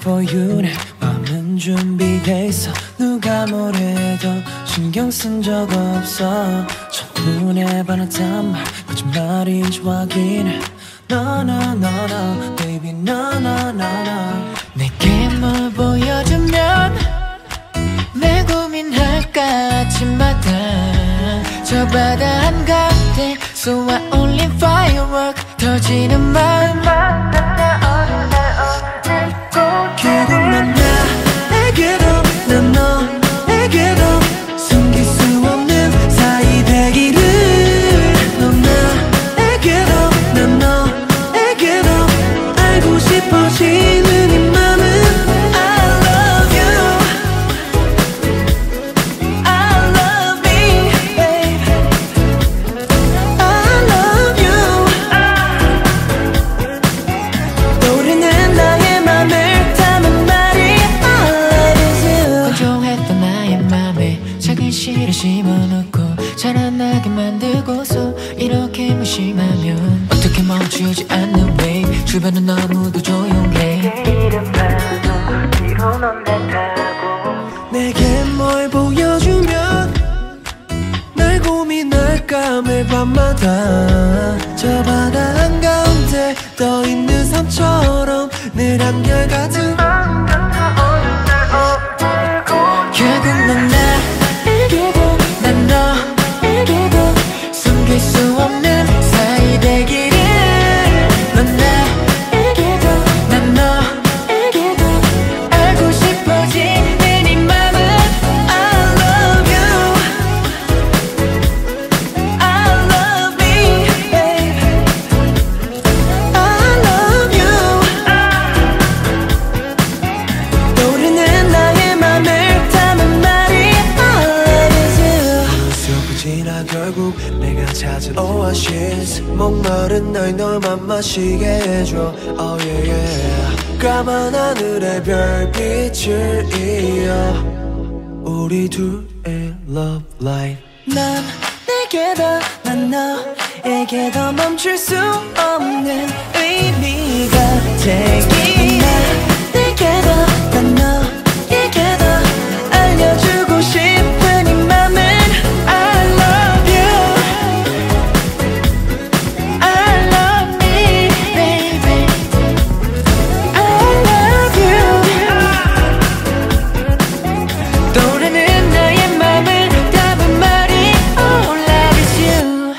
for you 내 맘은 준비돼 있어 누가 뭐래도 신경 쓴 적 없어 첫눈에 반했단 말 거짓말인지 확인해 No no no no baby no no no no 내게 뭘 보여주면 내 고민할까 아침마다 저 바다 한가운데 So I only firework 터지는 마음 결국 난 나에게도 난 너에게도 숨길 수 없는 사이 되기를 넌 나에게도 난 너에게도 알고 싶어지는 이 맘은 I love you I love me babe I love you 떠오르는 나의 맘을 담은 말이 I love you 건조했던 나의 맘에 작은 실을 심어놓고 자라나게 만들고서 이렇게 무심하면 어떻게 멈추지 않는 wave 주변은 너무도 조용해 이름 봐도 뒤로 넌 같다고 내게 뭘 보여주면 날 고민할까 매일 밤마다 저 바다 한가운데 떠있는 섬처럼 늘 한결같은 결국 넌 나에게도 난 너에게도 숨길 수 없는 사이 되기를 넌 나에게도 난 너에게도 알고 싶어지는 이 맘은 I love you I love me babe I love you 떠오르는 나의 맘을 담은 말이 I love you 슬프 지나 결국 내가 찾은 오아시스 목마른 너의 너만 마시게 해줘 Oh yeah yeah 까만 하늘에 별빛을 이어 우리 둘의 love light 난 내게도 난 너에게도 멈출 수 없는 의미가 되기 난 내게도 난 너에게도 알려주고 싶은 이 맘은 I love you I love me baby I love you 떠오르는 나의 맘을 담은 말이 All love is you